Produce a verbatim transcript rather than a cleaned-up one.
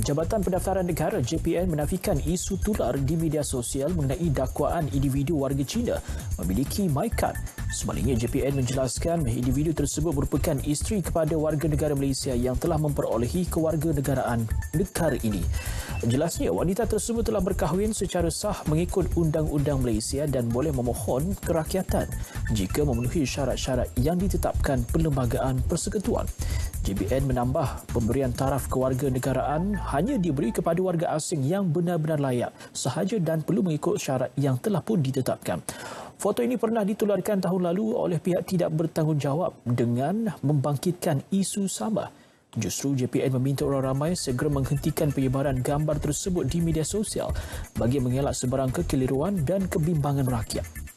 Jabatan Pendaftaran Negara J P N menafikan isu tular di media sosial mengenai dakwaan individu warga Cina memiliki MyCard. Sebaliknya, J P N menjelaskan individu tersebut merupakan isteri kepada warga negara Malaysia yang telah memperolehi kewarganegaraan negara ini. Jelasnya, wanita tersebut telah berkahwin secara sah mengikut Undang-Undang Malaysia dan boleh memohon kerakyatan jika memenuhi syarat-syarat yang ditetapkan Perlembagaan Persekutuan. J P N menambah pemberian taraf kewarganegaraan hanya diberi kepada warga asing yang benar-benar layak sahaja dan perlu mengikut syarat yang telah pun ditetapkan. Foto ini pernah ditularkan tahun lalu oleh pihak tidak bertanggungjawab dengan membangkitkan isu sama. Justru J P N meminta orang ramai segera menghentikan penyebaran gambar tersebut di media sosial bagi mengelak sebarang kekeliruan dan kebimbangan rakyat.